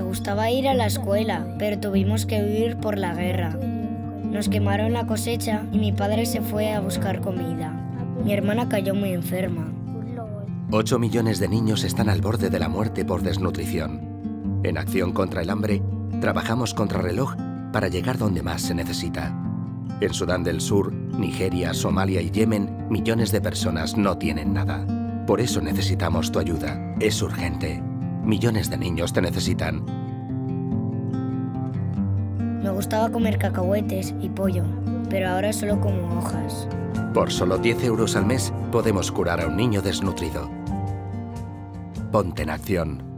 gustaba ir a la escuela, pero tuvimos que huir por la guerra. Nos quemaron la cosecha y mi padre se fue a buscar comida. Mi hermana cayó muy enferma. 8 millones de niños están al borde de la muerte por desnutrición. En Acción contra el Hambre, trabajamos contrarreloj para llegar donde más se necesita. En Sudán del Sur, Nigeria, Somalia y Yemen, millones de personas no tienen nada. Por eso necesitamos tu ayuda. Es urgente. Millones de niños te necesitan. Me gustaba comer cacahuetes y pollo, pero ahora solo como hojas. Por solo 10 euros al mes, podemos curar a un niño desnutrido. Ponte en acción.